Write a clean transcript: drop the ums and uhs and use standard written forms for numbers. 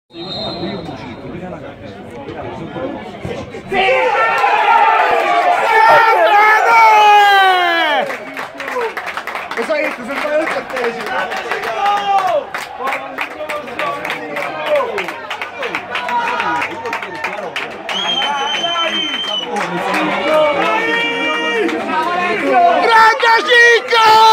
Cosa hai detto? Se fai il Grande Chico!